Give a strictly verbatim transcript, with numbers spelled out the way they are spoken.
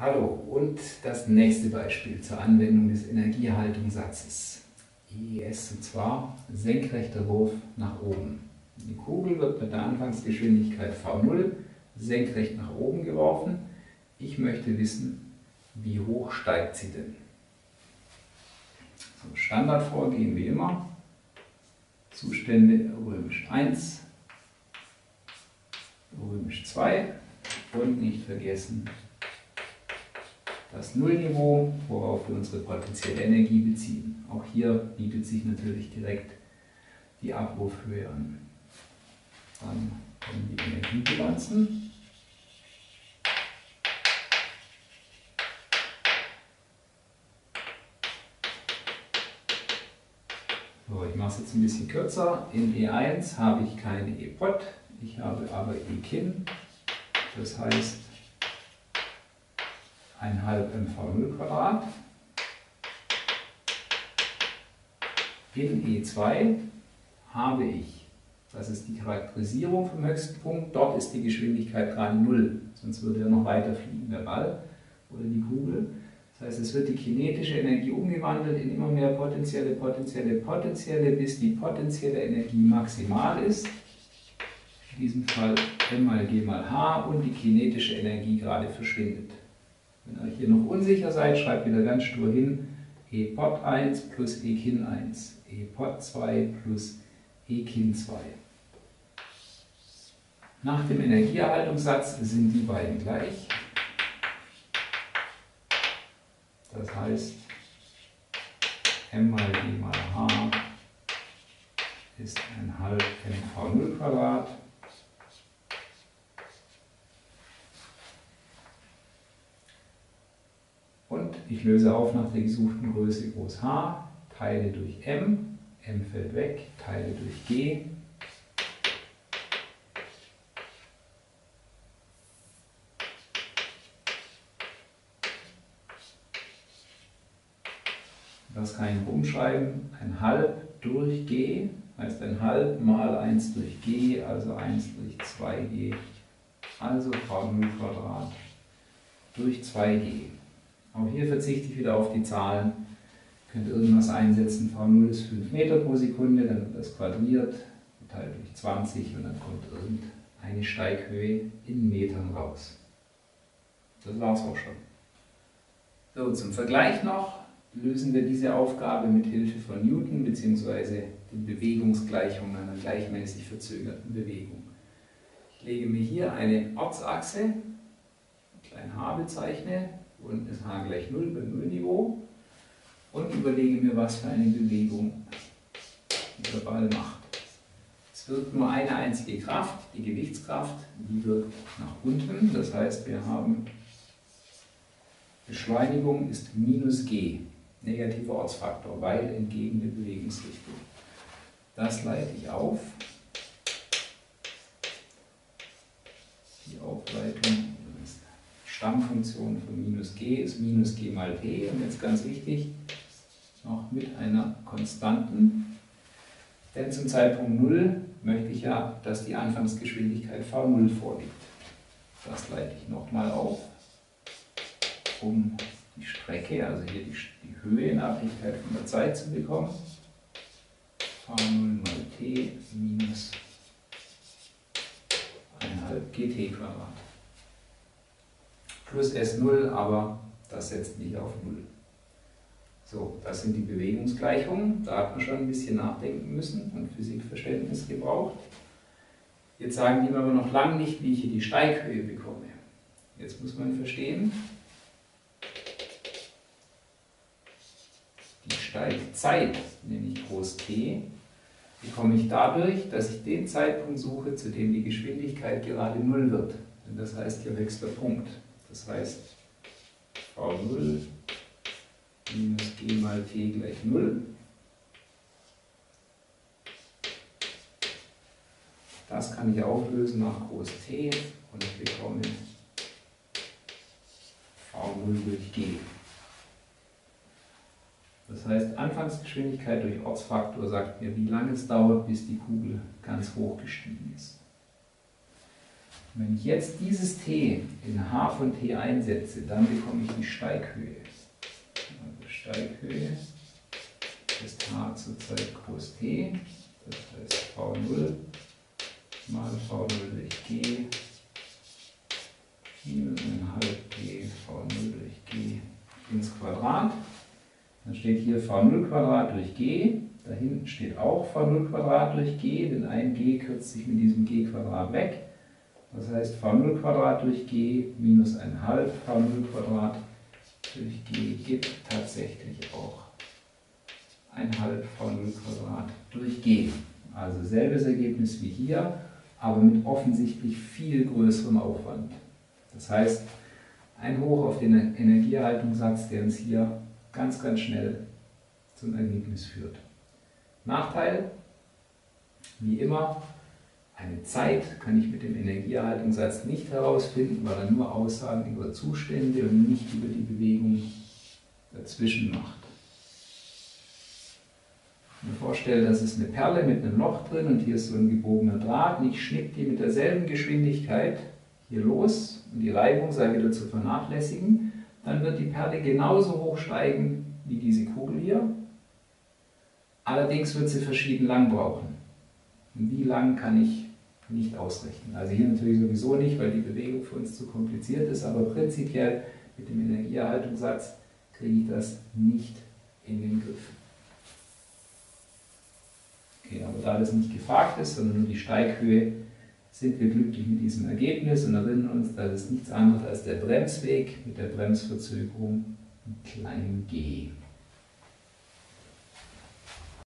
Hallo und das nächste Beispiel zur Anwendung des Energieerhaltungssatzes E E S, und zwar senkrechter Wurf nach oben. Die Kugel wird mit der Anfangsgeschwindigkeit v null senkrecht nach oben geworfen. Ich möchte wissen, wie hoch steigt sie denn? So, Standardvorgehen wie immer. Zustände römisch eins, römisch zwei und nicht vergessen das Nullniveau, worauf wir unsere potenzielle Energie beziehen. Auch hier bietet sich natürlich direkt die Abrufhöhe an. Dann kommen die Energiebilanzen. So, ich mache es jetzt ein bisschen kürzer. In E eins habe ich keine E-Pot, ich habe aber E-Kin. Das heißt ein halb m v null Quadrat. In E zwei habe ich, das ist die Charakterisierung vom höchsten Punkt, dort ist die Geschwindigkeit gerade null, sonst würde er noch weiter fliegen, der Ball oder die Kugel. Das heißt, es wird die kinetische Energie umgewandelt in immer mehr potenzielle, potenzielle, potenzielle, bis die potenzielle Energie maximal ist. In diesem Fall m mal g mal h und die kinetische Energie gerade verschwindet. Wenn ihr hier noch unsicher seid, schreibt wieder ganz stur hin, E-Pot eins plus E-Kin eins, E-Pot zwei plus E-Kin zwei. Nach dem Energieerhaltungssatz sind die beiden gleich. Das heißt, m mal g mal h ist ein halb m v null Quadrat. Und ich löse auf nach der gesuchten Größe groß H, teile durch m, m fällt weg, teile durch g. Das kann ich umschreiben, ein halb durch g, heißt ein halb mal eins durch g, also eins durch zwei g, also v null Quadrat durch zwei g. Auch hier verzichte ich wieder auf die Zahlen. Ihr könnt irgendwas einsetzen, v null ist fünf Meter pro Sekunde, dann wird das quadriert, geteilt durch zwanzig und dann kommt irgendeine Steighöhe in Metern raus. Das war es auch schon. So, zum Vergleich noch lösen wir diese Aufgabe mit Hilfe von Newton bzw. den Bewegungsgleichungen einer gleichmäßig verzögerten Bewegung. Ich lege mir hier eine Ortsachse, klein h bezeichne, und ist h gleich null beim Nullniveau und überlege mir, was für eine Bewegung der Ball macht. Es wirkt nur eine einzige Kraft, die Gewichtskraft, die wirkt nach unten. Das heißt, wir haben Beschleunigung ist minus g, negativer Ortsfaktor, weil entgegen der Bewegungsrichtung. Das leite ich auf. Die Aufleitung Stammfunktion von minus g ist minus g mal t, und jetzt ganz wichtig, noch mit einer Konstanten, denn zum Zeitpunkt null möchte ich ja, dass die Anfangsgeschwindigkeit v null vorliegt. Das leite ich nochmal auf, um die Strecke, also hier die, die Höhe in Abhängigkeit von der Zeit zu bekommen. v null mal t minus ein halb gt Quadrat. Plus S null, aber das setzt nicht auf null. So, das sind die Bewegungsgleichungen. Da hat man schon ein bisschen nachdenken müssen und Physikverständnis gebraucht. Jetzt sagen die mir aber noch lange nicht, wie ich hier die Steighöhe bekomme. Jetzt muss man verstehen, die Steigzeit, nämlich groß T, bekomme ich dadurch, dass ich den Zeitpunkt suche, zu dem die Geschwindigkeit gerade null wird. Denn das heißt hier höchster Punkt. Das heißt, v null minus g mal t gleich null. Das kann ich auflösen nach groß T und ich bekomme v null durch g. Das heißt, Anfangsgeschwindigkeit durch Ortsfaktor sagt mir, wie lange es dauert, bis die Kugel ganz hoch gestiegen ist. Wenn ich jetzt dieses T in H von T einsetze, dann bekomme ich die Steighöhe. Also Steighöhe ist H zur Zeit groß T, das heißt V null mal V null durch G minus ein halb P V null durch G ins Quadrat. Dann steht hier V null Quadrat durch G, da hinten steht auch V null Quadrat durch G, denn ein G kürzt sich mit diesem G Quadrat weg. Das heißt V null Quadrat durch G minus ein halb V null Quadrat durch G gibt tatsächlich auch ein halb V null Quadrat durch G. Also selbes Ergebnis wie hier, aber mit offensichtlich viel größerem Aufwand. Das heißt, ein Hoch auf den Energieerhaltungssatz, der uns hier ganz, ganz schnell zum Ergebnis führt. Nachteil, wie immer, eine Zeit kann ich mit dem Energieerhaltungssatz nicht herausfinden, weil er nur Aussagen über Zustände und nicht über die Bewegung dazwischen macht. Ich mir vorstelle, das ist eine Perle mit einem Loch drin und hier ist so ein gebogener Draht und ich schnipp die mit derselben Geschwindigkeit hier los und die Reibung sei wieder zu vernachlässigen, dann wird die Perle genauso hoch steigen wie diese Kugel hier. Allerdings wird sie verschieden lang brauchen. Und wie lang kann ich nicht ausrechnen. Also hier natürlich sowieso nicht, weil die Bewegung für uns zu kompliziert ist, aber prinzipiell mit dem Energieerhaltungssatz kriege ich das nicht in den Griff. Okay, aber da das nicht gefragt ist, sondern nur die Steighöhe, sind wir glücklich mit diesem Ergebnis und erinnern uns, dass es nichts anderes als der Bremsweg mit der Bremsverzögerung in kleinem g.